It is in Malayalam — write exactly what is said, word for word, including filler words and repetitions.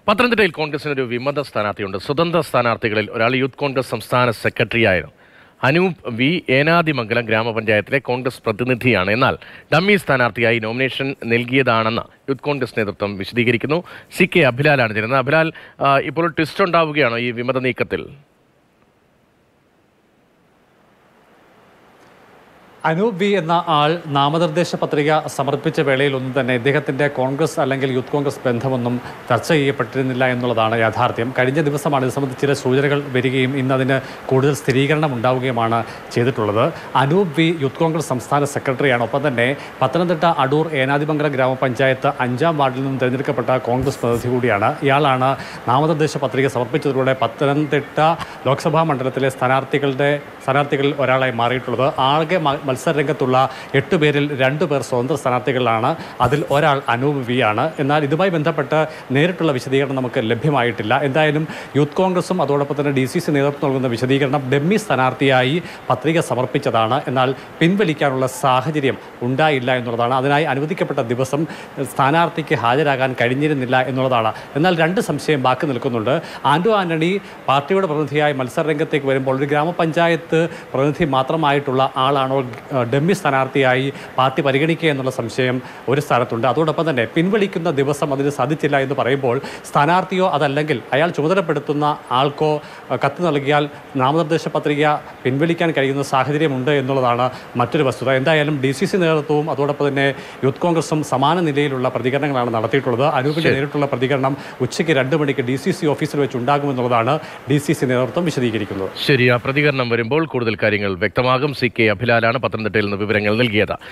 പത്തനംതിട്ടയിൽ കോൺഗ്രസിനൊരു വിമത സ്ഥാനാർത്ഥിയുണ്ട്. സ്വതന്ത്ര സ്ഥാനാർത്ഥികളിൽ ഒരാൾ യൂത്ത് കോൺഗ്രസ് സംസ്ഥാന സെക്രട്ടറിയായിരുന്നു. അനൂപ് വി ഏനാദിമംഗലം ഗ്രാമപഞ്ചായത്തിലെ കോൺഗ്രസ് പ്രതിനിധിയാണ്. എന്നാൽ ഡമ്മി സ്ഥാനാർത്ഥിയായി നോമിനേഷൻ നൽകിയതാണെന്ന് യൂത്ത് കോൺഗ്രസ് നേതൃത്വം വിശദീകരിക്കുന്നു. സി കെ അഭിലാലാണ് ചേരുന്നത്. അഭിലാൽ, ഇപ്പോൾ ട്വിസ്റ്റ് ഉണ്ടാവുകയാണോ ഈ വിമത നീക്കത്തിൽ? അനൂപ് വി എന്ന ആൾ നാമനിർദ്ദേശ പത്രിക സമർപ്പിച്ച വേളയിലൊന്നും തന്നെ ഇദ്ദേഹത്തിൻ്റെ കോൺഗ്രസ് അല്ലെങ്കിൽ യൂത്ത് കോൺഗ്രസ് ബന്ധമൊന്നും ചർച്ച ചെയ്യപ്പെട്ടിരുന്നില്ല എന്നുള്ളതാണ് യാഥാർത്ഥ്യം. കഴിഞ്ഞ ദിവസമാണ് ഇത് സംബന്ധിച്ച് ചില സൂചനകൾ വരികയും ഇന്ന് അതിന് കൂടുതൽ സ്ഥിരീകരണം ഉണ്ടാവുകയുമാണ് ചെയ്തിട്ടുള്ളത്. അനൂപ് വി യൂത്ത് കോൺഗ്രസ് സംസ്ഥാന സെക്രട്ടറിയാണ്. ഒപ്പം തന്നെ പത്തനംതിട്ട അടൂർ ഏനാദിമംഗലം ഗ്രാമപഞ്ചായത്ത് അഞ്ചാം വാർഡിൽ നിന്നും തിരഞ്ഞെടുക്കപ്പെട്ട കോൺഗ്രസ് പ്രതിനിധി കൂടിയാണ്. ഇയാളാണ് നാമനിർദ്ദേശ പത്രിക സമർപ്പിച്ചതിലൂടെ പത്തനംതിട്ട ലോക്സഭാ മണ്ഡലത്തിലെ സ്ഥാനാർത്ഥികളുടെ സ്ഥാനാർത്ഥികളിൽ ഒരാളായി മാറിയിട്ടുള്ളത്. ആകെ മത്സരരംഗത്തുള്ള എട്ട് പേരിൽ രണ്ടു പേർ സ്വതന്ത്ര സ്ഥാനാർത്ഥികളാണ്. അതിൽ ഒരാൾ അനൂപ് വി ആണ്. എന്നാൽ ഇതുമായി ബന്ധപ്പെട്ട് നേരിട്ടുള്ള വിശദീകരണം നമുക്ക് ലഭ്യമായിട്ടില്ല. എന്തായാലും യൂത്ത് കോൺഗ്രസും അതോടൊപ്പം തന്നെ ഡി സി സി നേതൃത്വം നൽകുന്ന വിശദീകരണം ഡമ്മി സ്ഥാനാർത്ഥിയായി പത്രിക സമർപ്പിച്ചതാണ്, എന്നാൽ പിൻവലിക്കാനുള്ള സാഹചര്യം ഉണ്ടായില്ല എന്നുള്ളതാണ്. അതിനായി അനുവദിക്കപ്പെട്ട ദിവസം സ്ഥാനാർത്ഥിക്ക് ഹാജരാകാൻ കഴിഞ്ഞിരുന്നില്ല എന്നുള്ളതാണ്. എന്നാൽ രണ്ട് സംശയം ബാക്കി നിൽക്കുന്നുണ്ട്. ആന്റോ ആന്റണി പാർട്ടിയുടെ പ്രതിനിധിയായി മത്സരരംഗത്തേക്ക് വരുമ്പോൾ ഒരു ഗ്രാമപഞ്ചായത്ത് പ്രതിനിധി മാത്രമായിട്ടുള്ള ആളാണോ ഡമ്മി സ്ഥാനാർത്ഥിയായി പാർട്ടി പരിഗണിക്കുക എന്നുള്ള സംശയം ഒരു സ്ഥലത്തുണ്ട്. അതോടൊപ്പം തന്നെ പിൻവലിക്കുന്ന ദിവസം അതിന് സാധിച്ചില്ല എന്ന് പറയുമ്പോൾ സ്ഥാനാർത്ഥിയോ അതല്ലെങ്കിൽ അയാൾ ചുമതലപ്പെടുത്തുന്ന ആൾക്കോ കത്ത് നൽകിയാൽ നാമനിർദ്ദേശ പത്രിക പിൻവലിക്കാൻ കഴിയുന്ന സാഹചര്യമുണ്ട് എന്നുള്ളതാണ് മറ്റൊരു വസ്തുത. എന്തായാലും ഡി സി സി നേതൃത്വവും അതോടൊപ്പം തന്നെ യൂത്ത് കോൺഗ്രസും സമാന നിലയിലുള്ള പ്രതികരണങ്ങളാണ് നടത്തിയിട്ടുള്ളത്. അനൂപിന്റെ നേരിട്ടുള്ള പ്രതികരണം ഉച്ചയ്ക്ക് രണ്ട് മണിക്ക് ഡി സി സി ഓഫീസിൽ വെച്ച് ഉണ്ടാകുമെന്നുള്ളതാണ് ഡി സി സി നേതൃത്വം വിശദീകരിക്കുന്നത്. ശരി, ആ പ്രതികരണം വരുമ്പോൾ കൂടുതൽ കാര്യങ്ങൾ വ്യക്തമാകും. സി കെ അഭിലാലാണ് പത്തനംതിട്ടയിൽ നിന്ന് വിവരങ്ങൾ നൽകിയത്.